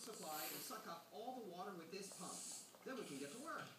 supply and suck up all the water with this pump. Then we can get to work.